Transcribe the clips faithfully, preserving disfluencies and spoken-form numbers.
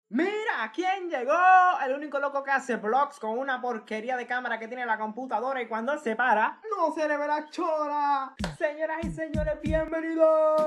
Mira, ¿quién llegó? El único loco que hace vlogs con una porquería de cámara que tiene la computadora y cuando él se para, no se le ve la chora. Señoras y señores, bienvenidos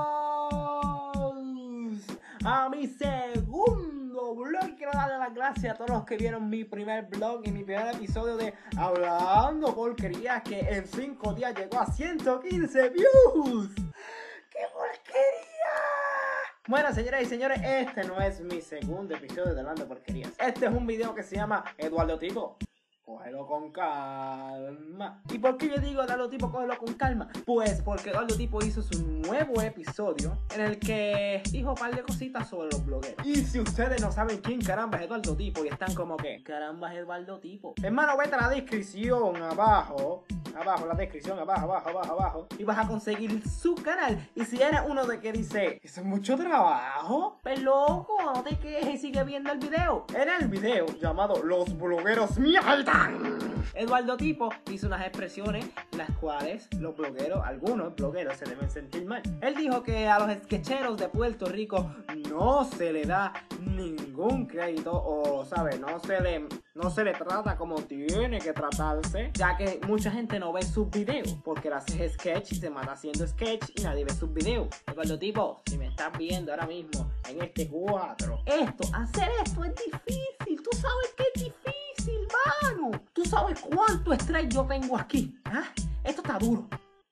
a mi segundo vlog. Quiero darle las gracias a todos los que vieron mi primer vlog y mi primer episodio de Hablando Porquerías, que en cinco días llegó a ciento quince views. ¡Qué porquería! Bueno, señoras y señores, este no es mi segundo episodio de Hablando Porquerías. Este es un video que se llama Eduardo Tipo, cógelo con calma. ¿Y por qué yo digo Eduardo Tipo, cógelo con calma? Pues porque Eduardo Tipo hizo su nuevo episodio en el que dijo un par de cositas sobre los blogueros. Y si ustedes no saben quién caramba es Eduardo Tipo y están como que, caramba es Eduardo Tipo, hermano, vete a la descripción abajo. Abajo, la descripción, abajo, abajo, abajo, abajo. Y vas a conseguir su canal. Y si eres uno de que dice, eso es mucho trabajo, pues loco, no te quejes y sigue viendo el video. En el video llamado Los blogueros mialtan, Eduardo Tipo hizo unas expresiones las cuales los blogueros, algunos blogueros, se deben sentir mal. Él dijo que a los sketcheros de Puerto Rico no se le da ningún crédito o, ¿sabes? No se le, no se le trata como tiene que tratarse, ya que mucha gente no ve sus videos porque le haces sketch y se mata haciendo sketch y nadie ve sus videos. Eduardo Tipo, si me estás viendo ahora mismo en este cuadro, esto, hacer esto es difícil. Tú sabes que es difícil, mano. Tú sabes cuánto estrés yo tengo aquí. ¿Ah? Esto está duro.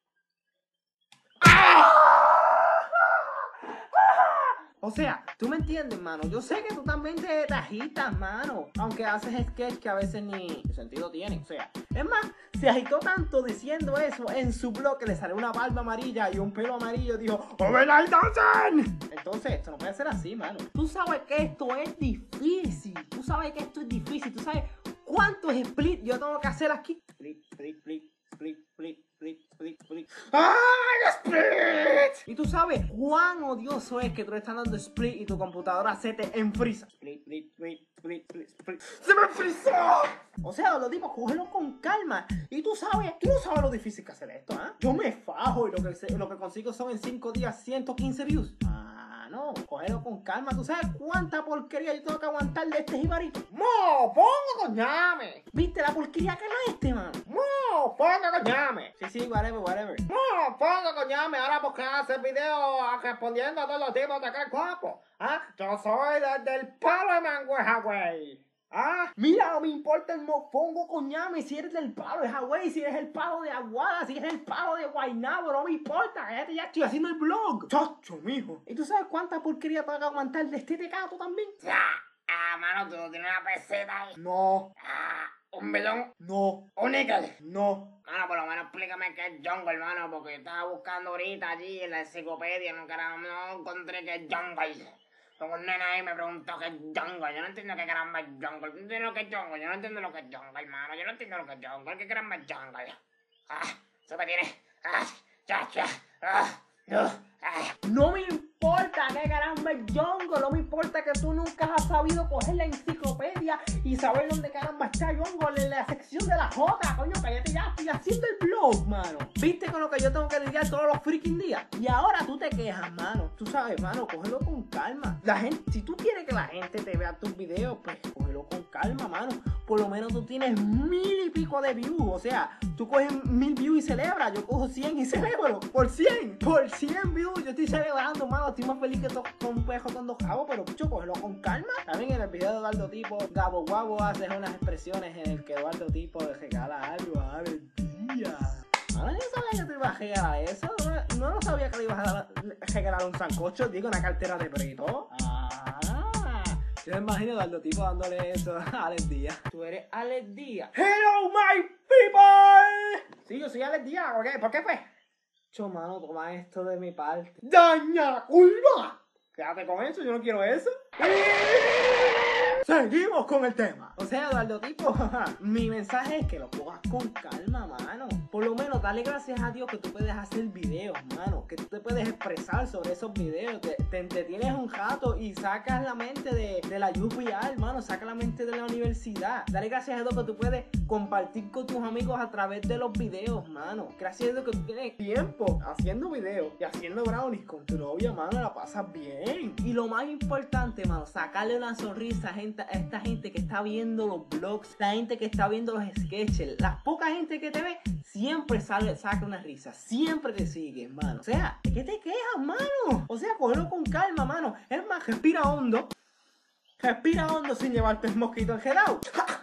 O sea, tú me entiendes, mano. Yo sé que tú también te, te agitas, mano. Aunque haces sketch que a veces ni sentido tiene. O sea, es más, se agitó tanto diciendo eso en su blog que le salió una barba amarilla y un pelo amarillo. Dijo, ¡Overnight Dancing! Entonces, esto no puede ser así, mano. Tú sabes que esto es difícil. Tú sabes que esto es difícil. Tú sabes cuántos split yo tengo que hacer aquí. Split, split, split, split, split. Split, split, split. ¡Ay, split! Y tú sabes cuán odioso es que tú le estás dando split y tu computadora se te enfrisa. Split, split, split, split, split, split. ¡Se me enfrizó! O sea, lo digo, cógelo con calma. Y tú sabes, tú no sabes lo difícil que hacer esto, ¿eh? Yo me fajo y lo que, lo que consigo son en cinco días ciento quince views. Ah, no, cógelo con calma. ¿Tú sabes cuánta porquería yo tengo que aguantar de este jibarito? ¡Mo! ¡Pongo coñame! ¿Viste la porquería que no es este, mano? ¡Mo! ¡Pongo coñame! Sí, sí, whatever, whatever. ¡Mo! ¡Pongo coñame! Ahora porque hacer video respondiendo a todos los tipos de aquel guapo. ¿Ah? Yo soy desde el palo de Mangüeja, güey. Ah, mira, no me importa el mofongo coñame si eres del palo de Hawái, si eres el palo de Aguada, si eres el palo de Guaynabo, no me importa, cállate, ya estoy haciendo el vlog. Chacho, mijo. ¿Y tú sabes cuánta porquería tengo que aguantar de este tecato también? Ya, ah, mano, tú no tienes una peseta ahí. No. Ah, un bidón. No. Un níquel. No. Mano, por lo menos explícame qué es jungle, hermano, porque yo estaba buscando ahorita allí en la enciclopedia, no, caramba, no encontré qué es jungle. Luego un nene ahí me preguntó qué es jungle. Yo no entiendo qué caramba es jungle. No entiendo lo que es jungle. Yo no entiendo lo que es jungle, hermano. Yo no entiendo lo que es jungle. ¿Qué caramba es jungle? Ah, eso me tiene. Ah, ya, ya. Ah, no. Ah. No me importa qué caramba es Yongo, no me importa que tú nunca has sabido coger la enciclopedia y saber dónde caramba está Yongo en la sección de la J, coño, cállate ya, estoy haciendo el blog, mano. ¿Viste con lo que yo tengo que lidiar todos los freaking días? Y ahora tú te quejas, mano. Tú sabes, mano, cógelo con calma. La gente, si tú quieres que la gente te vea tus videos, pues cógelo con calma, mano. Por lo menos tú tienes mil y pico de views, o sea, tú coges mil views y celebras, yo cojo cien y celebro, por cien, por cien views, yo estoy celebrando, mano, estoy más feliz que to con un pejo con dos cabos, pero pucho, cógelo con calma. También en el video de Eduardo Tipo, Gabo Guabo hace unas expresiones en el que Eduardo Tipo le regala algo a Verdía. Ahora yo sabía que te ibas a regalar eso, no, no lo sabía que le ibas a regalar un sancocho, digo, una cartera de brito. Ah. Yo me imagino a Eduardo Tipo dándole eso a Alex Díaz. Tú eres Alex Díaz. ¡Hello, my people! Sí, yo soy Alex Díaz. ¿Por qué? ¿Por qué fue? Cho, mano, toma esto de mi parte. ¡Daña la curva! Quédate con eso, yo no quiero eso. seguimos con el tema. O sea, Eduardo, tipo, mi mensaje es que lo pongas con calma, mano. Por lo menos, dale gracias a Dios que tú puedes hacer videos, mano. Que tú te puedes expresar sobre esos videos. Te, te entretienes un rato y sacas la mente de, de la U P R, mano. Sacas la mente de la universidad. Dale gracias a Dios que tú puedes compartir con tus amigos a través de los videos, mano. Gracias a Dios que tú tienes tiempo haciendo videos y haciendo brownies con tu novia, mano. La pasas bien. Y lo más importante, mano, sacarle una sonrisa a, gente, a esta gente que está viendo los vlogs, la gente que está viendo los sketches, la poca gente que te ve, siempre sale, saca una risa, siempre te sigue, mano. O sea, ¿de qué te quejas, mano? O sea, cógelo con calma, mano. Es más, respira hondo. Respira hondo sin llevarte el mosquito enredado.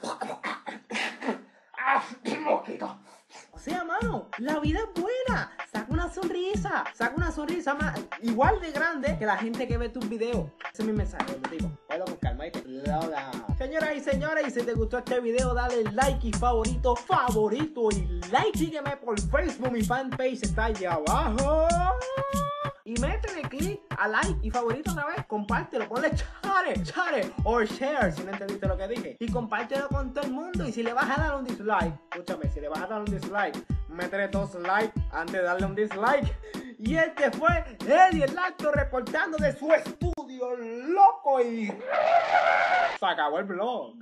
¡Ah, el mosquito! O sea, mano, la vida es buena. Saca una sonrisa. Saca una sonrisa más igual de grande que la gente que ve tus videos. Ese es mi mensaje, lo digo. Cógelo con calma, ¿viste? Señoras y señores, y si te gustó este video, dale like y favorito, favorito y like. Sígueme por Facebook, mi fanpage está ahí abajo. Y métele click a like y favorito otra vez. Compártelo, ponle share, share o share si no entendiste lo que dije. Y compártelo con todo el mundo. Y si le vas a dar un dislike, escúchame, si le vas a dar un dislike, métele dos likes antes de darle un dislike. Y este fue Eddie el Alto reportando de su estudio loco y se acabó el vlog.